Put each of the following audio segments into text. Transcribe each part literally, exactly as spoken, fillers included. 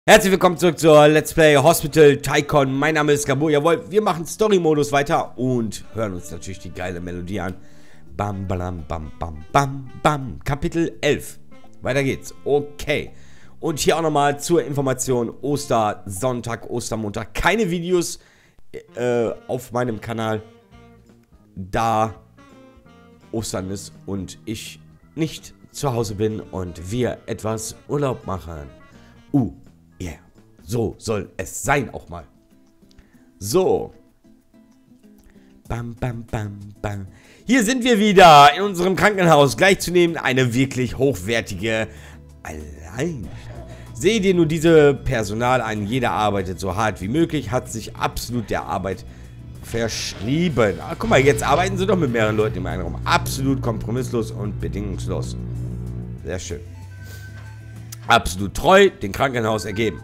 Herzlich willkommen zurück zur Let's Play Hospital Tycoon. Mein Name ist Gabo. Jawohl, wir machen Story-Modus weiter und hören uns natürlich die geile Melodie an. Bam, bam, bam, bam, bam, bam. Kapitel elf. Weiter geht's. Okay. Und hier auch nochmal zur Information: Ostersonntag, Ostermontag. Keine Videos äh, auf meinem Kanal, da Ostern ist und ich nicht zu Hause bin und wir etwas Urlaub machen. Uh. Yeah. So soll es sein auch mal. So. Bam, bam, bam, bam. Hier sind wir wieder in unserem Krankenhaus. Gleich zu nehmen eine wirklich hochwertige Allein. Seht ihr nur diese Personal an. Jeder arbeitet so hart wie möglich. Hat sich absolut der Arbeit verschrieben. Ah, guck mal, jetzt arbeiten sie doch mit mehreren Leuten im einen Raum. Absolut kompromisslos und bedingungslos. Sehr schön. Absolut treu, dem Krankenhaus ergeben.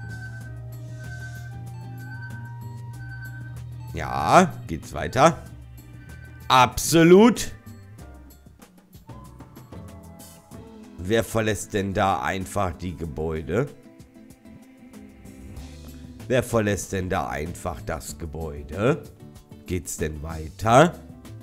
Ja, geht's weiter. Absolut. Wer verlässt denn da einfach die Gebäude? Wer verlässt denn da einfach das Gebäude? Geht's denn weiter?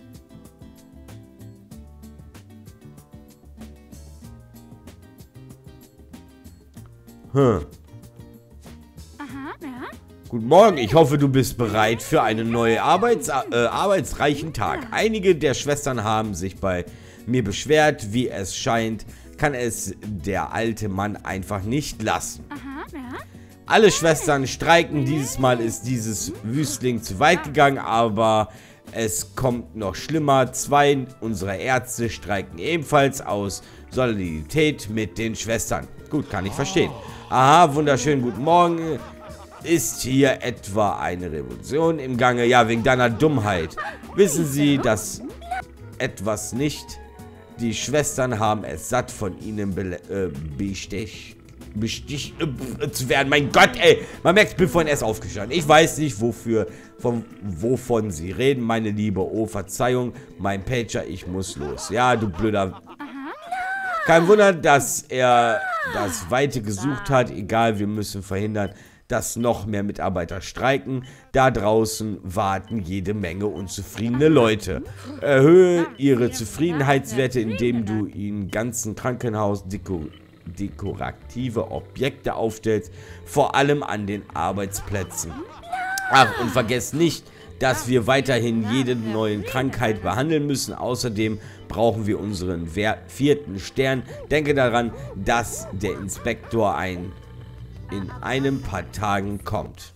Hm. Aha, ja. Guten Morgen, ich hoffe, du bist bereit für einen neuen Arbeits äh, arbeitsreichen Tag. Einige der Schwestern haben sich bei mir beschwert. Wie es scheint, kann es der alte Mann einfach nicht lassen. Aha, ja. Alle Schwestern streiken. Dieses Mal ist dieses Wüstling zu weit gegangen, aber es kommt noch schlimmer. Zwei unserer Ärzte streiken ebenfalls aus Solidarität mit den Schwestern. Gut, kann ich verstehen. Aha, wunderschönen guten Morgen. Ist hier etwa eine Revolution im Gange? Ja, wegen deiner Dummheit. Wissen Sie, dass etwas nicht? Die Schwestern haben es satt, von ihnen äh, bestich, bestich äh, zu werden. Mein Gott, ey. Man merkt, ich bin vorhin erst aufgestanden. Ich weiß nicht, wofür, von, wovon Sie reden, meine Liebe. Oh, Verzeihung, mein Pager, ich muss los. Ja, du blöder... Kein Wunder, dass er das Weite gesucht hat. Egal, wir müssen verhindern, dass noch mehr Mitarbeiter streiken. Da draußen warten jede Menge unzufriedene Leute. Erhöhe ihre Zufriedenheitswerte, indem du ihnen ganzen Krankenhaus deko dekorative Objekte aufstellst, vor allem an den Arbeitsplätzen. Ach, und vergesst nicht, dass wir weiterhin jede neue Krankheit behandeln müssen. Außerdem brauchen wir unseren vierten Stern. Denke daran, dass der Inspektor ein in einem paar Tagen kommt.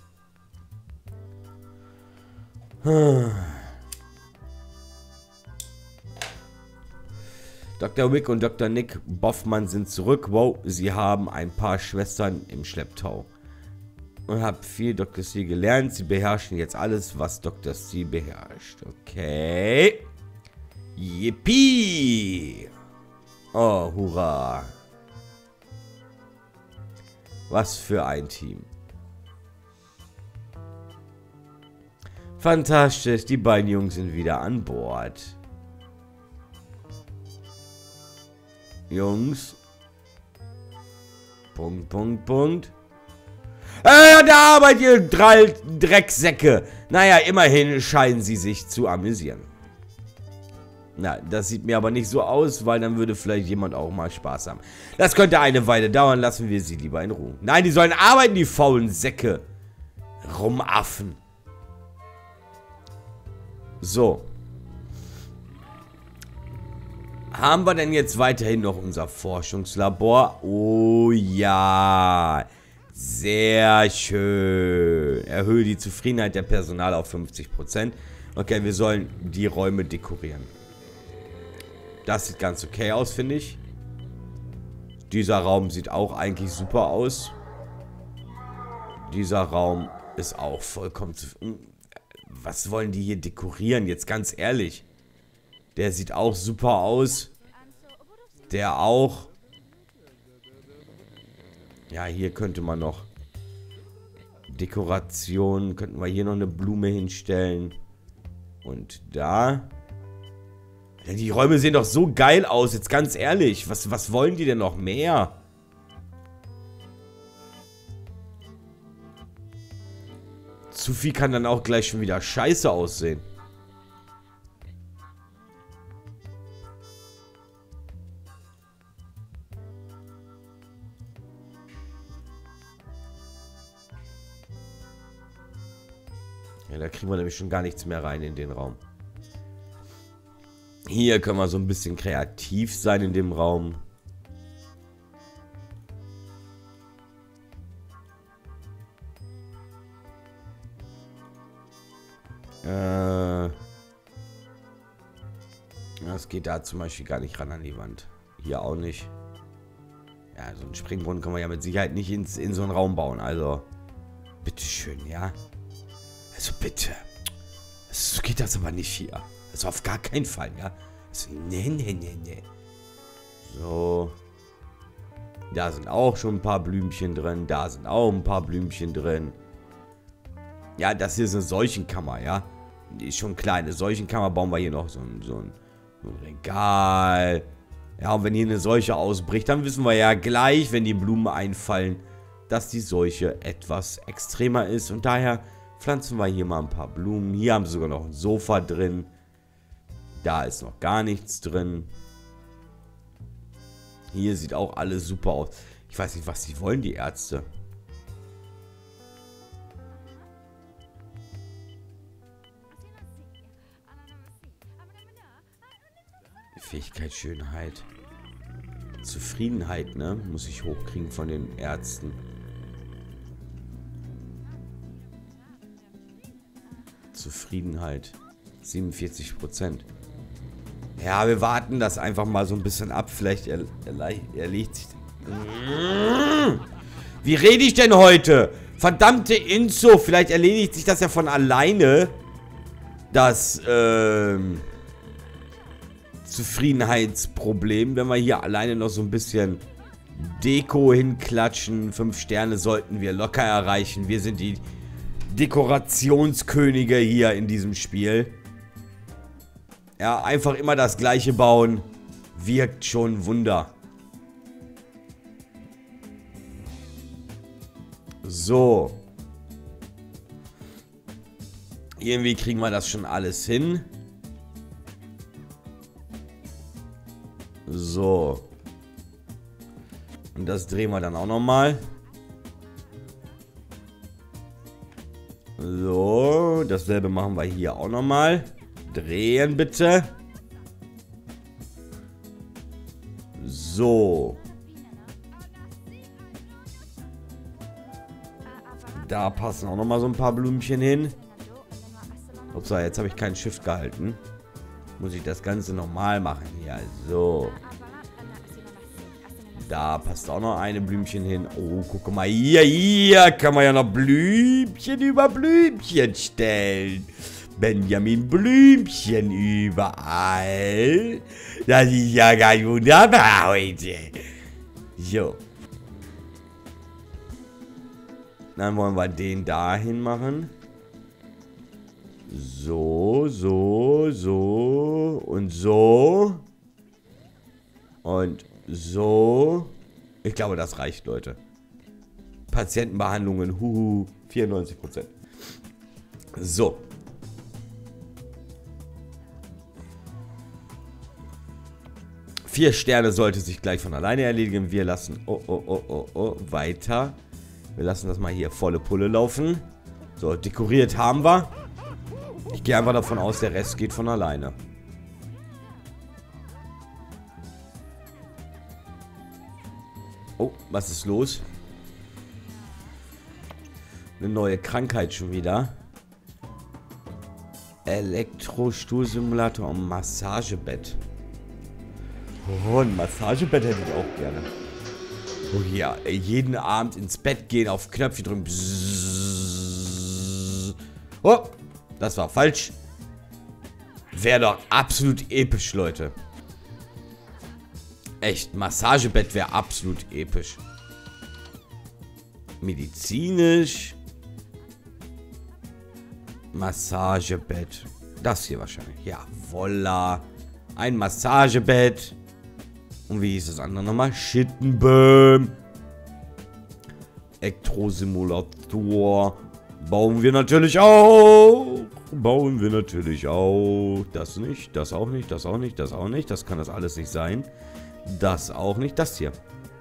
Doktor Wick und Doktor Nick Boffmann sind zurück. Wow, sie haben ein paar Schwestern im Schlepptau. Und habe viel Doktor Steel gelernt. Sie beherrschen jetzt alles, was Doktor Steel beherrscht. Okay. Yippie. Oh, hurra. Was für ein Team. Fantastisch. Die beiden Jungs sind wieder an Bord. Jungs. Punkt, Punkt, Punkt. Äh, da arbeitet ihr drei Drecksäcke. Naja, immerhin scheinen sie sich zu amüsieren. Na, das sieht mir aber nicht so aus, weil dann würde vielleicht jemand auch mal Spaß haben. Das könnte eine Weile dauern, lassen wir sie lieber in Ruhe. Nein, die sollen arbeiten, die faulen Säcke. Rumaffen. So. Haben wir denn jetzt weiterhin noch unser Forschungslabor? Oh ja. Sehr schön. Erhöhe die Zufriedenheit der Personal auf fünfzig Prozent. Okay, wir sollen die Räume dekorieren. Das sieht ganz okay aus, finde ich. Dieser Raum sieht auch eigentlich super aus. Dieser Raum ist auch vollkommen zu... Was wollen die hier dekorieren? Jetzt ganz ehrlich. Der sieht auch super aus. Der auch. Ja, hier könnte man noch Dekoration, könnten wir hier noch eine Blume hinstellen. Und da. Ja, die Räume sehen doch so geil aus, jetzt ganz ehrlich. Was, was wollen die denn noch mehr? Zu viel kann dann auch gleich schon wieder scheiße aussehen. Ja, da kriegen wir nämlich schon gar nichts mehr rein in den Raum. Hier können wir so ein bisschen kreativ sein in dem Raum. Äh, das geht da zum Beispiel gar nicht ran an die Wand. Hier auch nicht. Ja, so einen Springbrunnen können wir ja mit Sicherheit nicht ins, in so einen Raum bauen. Also, bitteschön, ja. Also bitte. So geht das aber nicht hier. Also auf gar keinen Fall, ja. Also, nee, nee, nee, nee. So. Da sind auch schon ein paar Blümchen drin. Da sind auch ein paar Blümchen drin. Ja, das hier ist eine Seuchenkammer, ja. Die ist schon klein. Eine Seuchenkammer bauen wir hier noch so ein, so ein, so ein Regal. Ja, und wenn hier eine Seuche ausbricht, dann wissen wir ja gleich, wenn die Blumen einfallen, dass die Seuche etwas extremer ist. Und daher pflanzen wir hier mal ein paar Blumen. Hier haben sie sogar noch ein Sofa drin. Da ist noch gar nichts drin. Hier sieht auch alles super aus. Ich weiß nicht, was sie wollen, die Ärzte. Fähigkeit, Schönheit. Zufriedenheit, ne? Muss ich hochkriegen von den Ärzten. Zufriedenheit. siebenundvierzig Prozent. Ja, wir warten das einfach mal so ein bisschen ab. Vielleicht er, er, erlegt sich... Wie rede ich denn heute? Verdammte Inzo. Vielleicht erledigt sich das ja von alleine. Das, ähm... Zufriedenheitsproblem, wenn wir hier alleine noch so ein bisschen Deko hinklatschen. Fünf Sterne sollten wir locker erreichen. Wir sind die Dekorationskönige hier in diesem Spiel. Ja, einfach immer das Gleiche bauen. Wirkt schon Wunder. So. Irgendwie kriegen wir das schon alles hin. So. Und das drehen wir dann auch nochmal. So. Dasselbe machen wir hier auch nochmal. Drehen bitte. So. Da passen auch nochmal so ein paar Blümchen hin. Ups, jetzt habe ich kein Shift gehalten. Muss ich das Ganze nochmal machen. Ja, so. Da passt auch noch eine Blümchen hin. Oh, guck mal hier. Hier kann man ja noch Blümchen über Blümchen stellen. Benjamin Blümchen überall. Das ist ja ganz wunderbar heute. So. Dann wollen wir den dahin machen. So, so, so und so. Und so. Ich glaube, das reicht, Leute. Patientenbehandlungen, huhu, vierundneunzig Prozent. So. Vier Sterne sollte sich gleich von alleine erledigen. Wir lassen, oh, oh, oh, oh, oh, weiter. Wir lassen das mal hier volle Pulle laufen. So, dekoriert haben wir. Ich gehe einfach davon aus, der Rest geht von alleine. Oh, was ist los? Eine neue Krankheit schon wieder. Elektrostuhlsimulator und Massagebett. Oh, ein Massagebett hätte ich auch gerne. Oh ja, jeden Abend ins Bett gehen, auf Knöpfchen drücken. Bzzz. Oh, das war falsch. Wäre doch absolut episch, Leute. Echt, Massagebett wäre absolut episch. Medizinisch. Massagebett. Das hier wahrscheinlich. Ja, voila. Ein Massagebett. Und wie hieß das andere nochmal? Schittenböhm. Elektrosimulator. Bauen wir natürlich auch. Bauen wir natürlich auch. Das nicht, das auch nicht, das auch nicht, das auch nicht. Das kann das alles nicht sein. Das auch nicht. Das hier.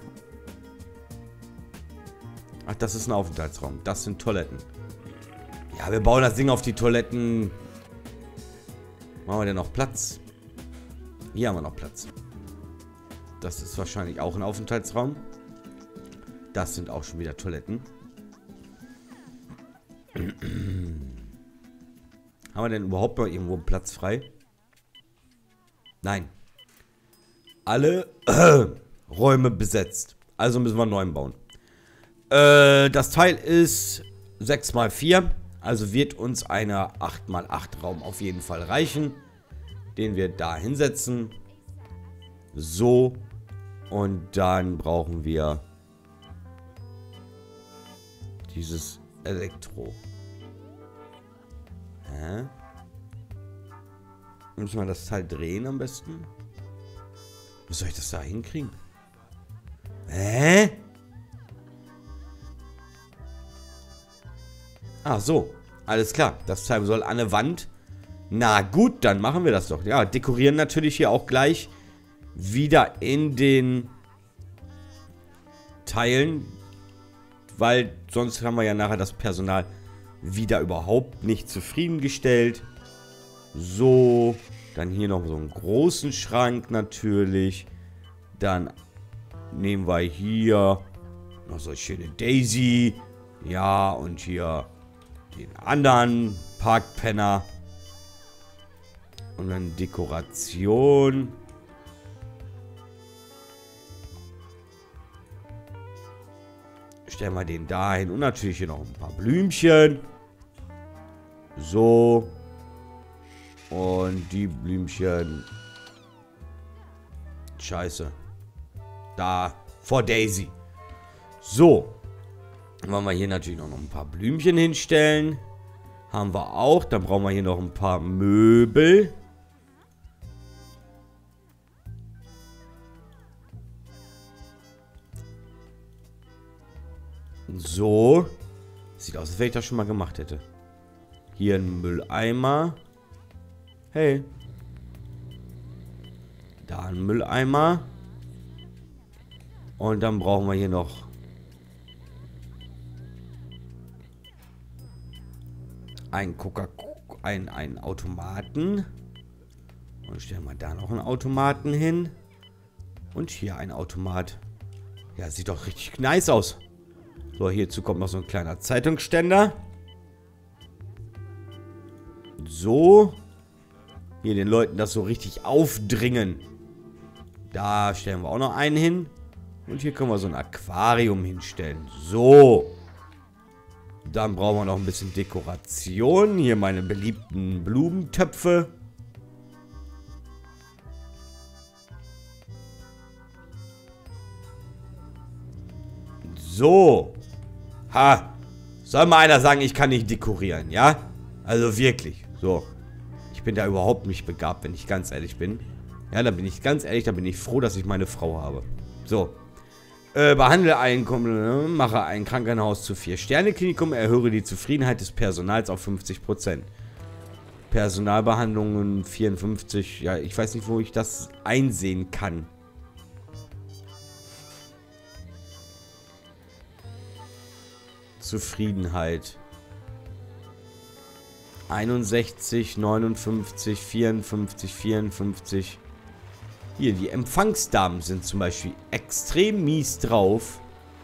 Ach, das ist ein Aufenthaltsraum. Das sind Toiletten. Ja, wir bauen das Ding auf die Toiletten. Machen wir denn noch Platz? Hier haben wir noch Platz. Das ist wahrscheinlich auch ein Aufenthaltsraum. Das sind auch schon wieder Toiletten. Haben wir denn überhaupt noch irgendwo einen Platz frei? Nein. Alle äh, Räume besetzt. Also müssen wir einen neuen bauen. Äh, das Teil ist sechs mal vier. Also wird uns eine acht mal acht Raum auf jeden Fall reichen. Den wir da hinsetzen. So. Und dann brauchen wir dieses Elektro. Hä? Müssen wir das Teil drehen am besten? Wie soll ich das da hinkriegen? Hä? Ah, so. Alles klar. Das Teil soll an eine Wand. Na gut, dann machen wir das doch. Ja, dekorieren natürlich hier auch gleich wieder in den Teilen. Weil sonst haben wir ja nachher das Personal wieder überhaupt nicht zufriedengestellt. So. Dann hier noch so einen großen Schrank natürlich. Dann nehmen wir hier noch so eine schöne Daisy. Ja, und hier den anderen Parkpenner. Und dann Dekoration. Stellen wir den dahin. Und natürlich hier noch ein paar Blümchen. So. Und die Blümchen. Scheiße. Da. Vor Daisy. So. Dann wollen wir hier natürlich noch ein paar Blümchen hinstellen. Haben wir auch. Dann brauchen wir hier noch ein paar Möbel. So. Sieht aus, als wenn ich das schon mal gemacht hätte. Hier ein Mülleimer. Hey. Da ein Mülleimer. Und dann brauchen wir hier noch einen Coca-Cola, einen, einen Automaten. Und stellen wir da noch einen Automaten hin. Und hier ein Automat. Ja, sieht doch richtig nice aus. So, hierzu kommt noch so ein kleiner Zeitungsständer. So. Hier den Leuten das so richtig aufdringen. Da stellen wir auch noch einen hin. Und hier können wir so ein Aquarium hinstellen. So. Dann brauchen wir noch ein bisschen Dekoration. Hier meine beliebten Blumentöpfe. So. Ha. Soll mal einer sagen, ich kann nicht dekorieren, ja? Also wirklich. So. Ich bin da überhaupt nicht begabt, wenn ich ganz ehrlich bin. Ja, da bin ich ganz ehrlich, da bin ich froh, dass ich meine Frau habe. So. Äh, behandle ein, mache ein Krankenhaus zu vier Sterne Klinikum, erhöhe die Zufriedenheit des Personals auf fünfzig Prozent. Personalbehandlungen vierundfünfzig. Ja, ich weiß nicht, wo ich das einsehen kann. Zufriedenheit. einundsechzig, neunundfünfzig, vierundfünfzig, vierundfünfzig. Hier, die Empfangsdamen sind zum Beispiel extrem mies drauf.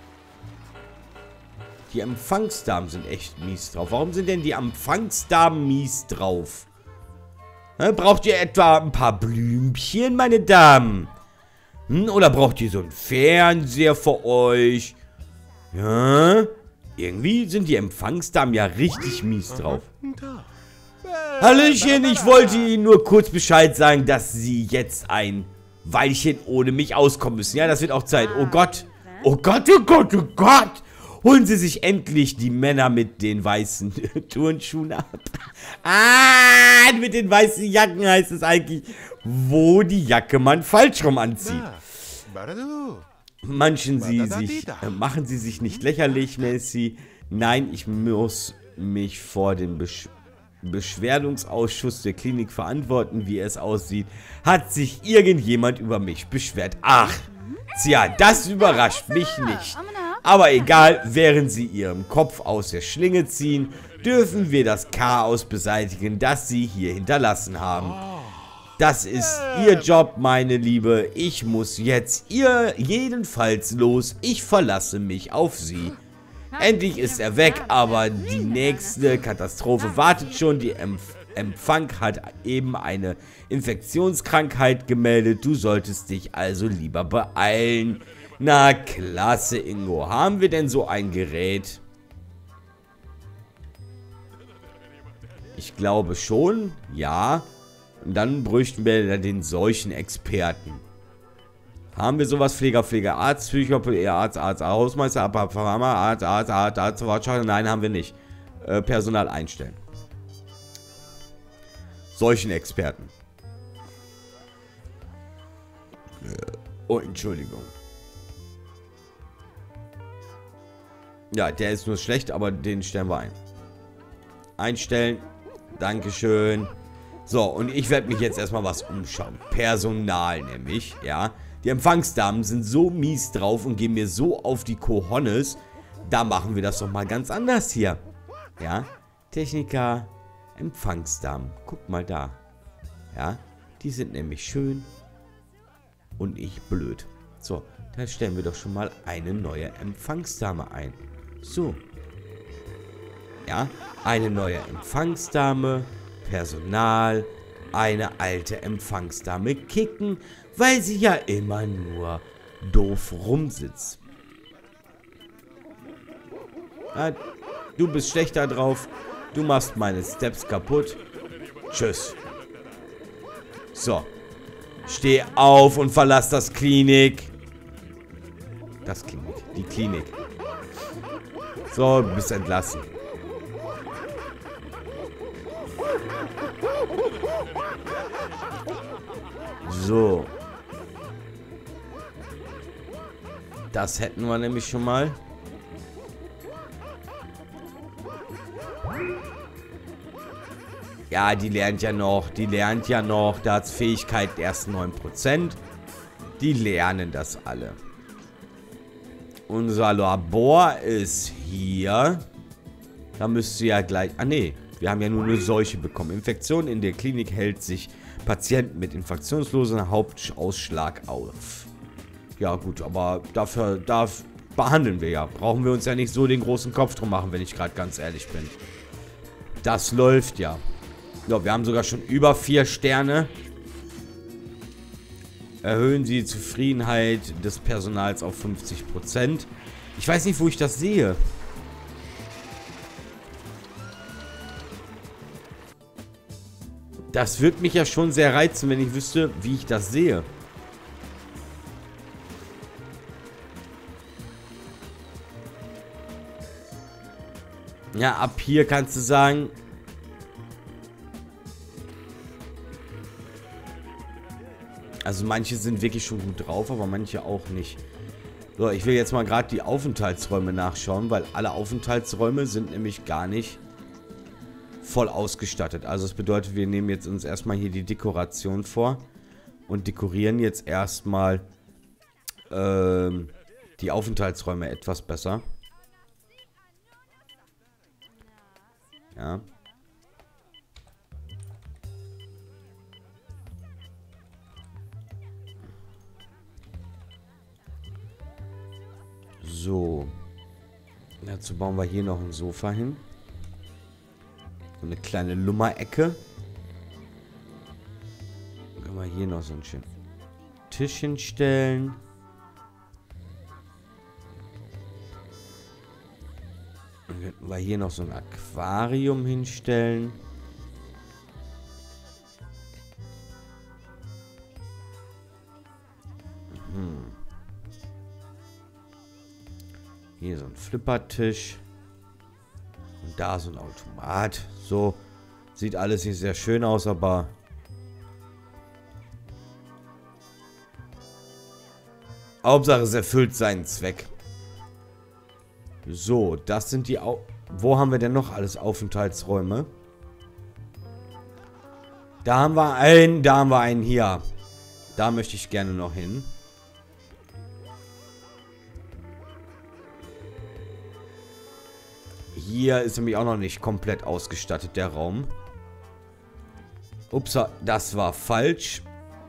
Die Empfangsdamen sind echt mies drauf. Warum sind denn die Empfangsdamen mies drauf? Na, braucht ihr etwa ein paar Blümchen, meine Damen? Hm, oder braucht ihr so einen Fernseher für euch? Ja? Irgendwie sind die Empfangsdamen ja richtig mies drauf. Hallöchen, ich wollte Ihnen nur kurz Bescheid sagen, dass Sie jetzt ein Weilchen ohne mich auskommen müssen. Ja, das wird auch Zeit. Oh Gott. Oh Gott, oh Gott, oh Gott. Holen Sie sich endlich die Männer mit den weißen Turnschuhen ab. Ah, mit den weißen Jacken heißt es eigentlich, wo die Jacke man falsch rum anzieht. Manchen Sie sich, äh, machen Sie sich nicht lächerlich, Messi. Nein, ich muss mich vor dem Besch Beschwerdungsausschuss der Klinik verantworten, wie es aussieht, hat sich irgendjemand über mich beschwert. Ach, tja, das überrascht mich nicht. Aber egal, während sie ihren Kopf aus der Schlinge ziehen, dürfen wir das Chaos beseitigen, das sie hier hinterlassen haben. Das ist ihr Job, meine Liebe. Ich muss jetzt ihr jedenfalls los. Ich verlasse mich auf sie. Endlich ist er weg, aber die nächste Katastrophe wartet schon. Die Empf Empfang hat eben eine Infektionskrankheit gemeldet. Du solltest dich also lieber beeilen. Na klasse, Ingo. Haben wir denn so ein Gerät? Ich glaube schon, ja. Und dann bräuchten wir den Seuchenexperten. Haben wir sowas? Pfleger, Pfleger, Arzt, Psychopath, Arzt, Arzt, Hausmeister, Pharma, Arzt, Arzt, Arzt, Arzt, Arzt, nein, haben wir nicht. Äh, Personal einstellen. Seuchenexperten. Oh, Entschuldigung. Ja, der ist nur schlecht, aber den stellen wir ein. Einstellen. Dankeschön. So, und ich werde mich jetzt erstmal was umschauen. Personal nämlich, ja. Die Empfangsdamen sind so mies drauf und gehen mir so auf die Cojones. Da machen wir das doch mal ganz anders hier. Ja, Techniker, Empfangsdamen. Guck mal da. Ja, die sind nämlich schön und ich blöd. So, da stellen wir doch schon mal eine neue Empfangsdame ein. So. Ja, eine neue Empfangsdame, Personal, eine alte Empfangsdame kicken, weil sie ja immer nur doof rumsitzt. Ja, du bist schlechter drauf, du machst meine Steps kaputt. Tschüss. So. Steh auf und verlass das Klinik. Das Klinik, die Klinik. So, du bist entlassen. So. Das hätten wir nämlich schon mal. Ja, die lernt ja noch. Die lernt ja noch. Da hat Fähigkeit erst neun Prozent. Die lernen das alle. Unser Labor ist hier. Da müsste ja gleich... Ah, nee. Wir haben ja nur eine Seuche bekommen. Infektion in der Klinik hält sich Patienten mit infektionslosen Hauptausschlag auf. Ja gut, aber dafür da behandeln wir ja. Brauchen wir uns ja nicht so den großen Kopf drum machen, wenn ich gerade ganz ehrlich bin. Das läuft ja. Ja, wir haben sogar schon über vier Sterne. Erhöhen Sie die Zufriedenheit des Personals auf fünfzig Prozent. Ich weiß nicht, wo ich das sehe. Das würde mich ja schon sehr reizen, wenn ich wüsste, wie ich das sehe. Ja, ab hier kannst du sagen... Also manche sind wirklich schon gut drauf, aber manche auch nicht. So, ich will jetzt mal gerade die Aufenthaltsräume nachschauen, weil alle Aufenthaltsräume sind nämlich gar nicht voll ausgestattet. Also das bedeutet, wir nehmen jetzt uns erstmal hier die Dekoration vor und dekorieren jetzt erstmal ähm, die Aufenthaltsräume etwas besser. Ja. So. Dazu bauen wir hier noch ein Sofa hin. So eine kleine Lummerecke. Dann können wir hier noch so einen schönen Tisch hinstellen. Dann könnten wir hier noch so ein Aquarium hinstellen. Hm. Hier so ein Flippertisch. Und da so ein Automat. So. Sieht alles nicht sehr schön aus, aber... Hauptsache es erfüllt seinen Zweck. So, das sind die, Au Wo haben wir denn noch alles Aufenthaltsräume? Da haben wir einen, da haben wir einen hier. Da möchte ich gerne noch hin. Hier ist nämlich auch noch nicht komplett ausgestattet, der Raum. Ups, das war falsch.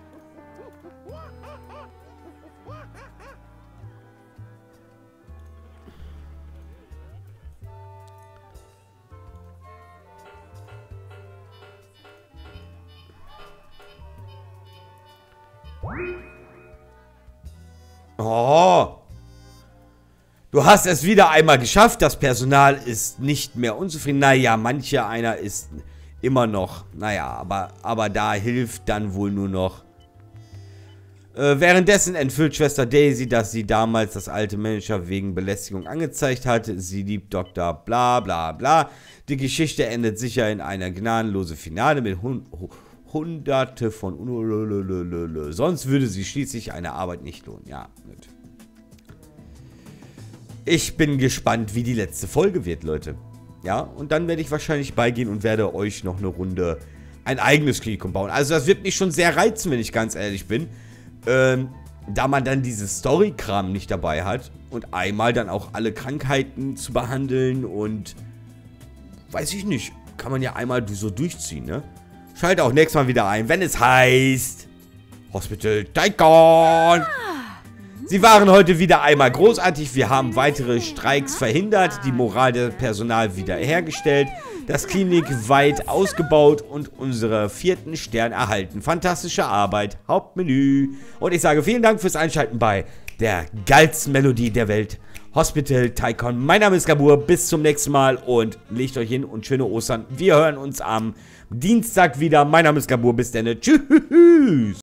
Oh. Du hast es wieder einmal geschafft. Das Personal ist nicht mehr unzufrieden. Naja, mancher einer ist immer noch. Naja, aber, aber da hilft dann wohl nur noch. Äh, währenddessen entfüllt Schwester Daisy, dass sie damals das alte Manager wegen Belästigung angezeigt hatte. Sie liebt Doktor bla bla bla. Die Geschichte endet sicher in einer gnadenlose Finale mit hun hunderte von... Sonst würde sie schließlich eine Arbeit nicht lohnen. Ja, gut. Ich bin gespannt, wie die letzte Folge wird, Leute. Ja, und dann werde ich wahrscheinlich beigehen und werde euch noch eine Runde ein eigenes Klinikum bauen. Also das wird mich schon sehr reizen, wenn ich ganz ehrlich bin. Ähm, da man dann dieses Story-Kram nicht dabei hat und einmal dann auch alle Krankheiten zu behandeln und weiß ich nicht, kann man ja einmal so durchziehen, ne? Schalte auch nächstes Mal wieder ein, wenn es heißt Hospital Tycoon. Sie waren heute wieder einmal großartig. Wir haben weitere Streiks verhindert, die Moral des Personals wiederhergestellt, das Klinik weit ausgebaut und unsere vierten Stern erhalten. Fantastische Arbeit, Hauptmenü. Und ich sage vielen Dank fürs Einschalten bei der geilsten Melodie der Welt, Hospital Tycoon. Mein Name ist Gabur, bis zum nächsten Mal und legt euch hin und schöne Ostern. Wir hören uns am Dienstag wieder. Mein Name ist Gabur, bis dann. Tschüss.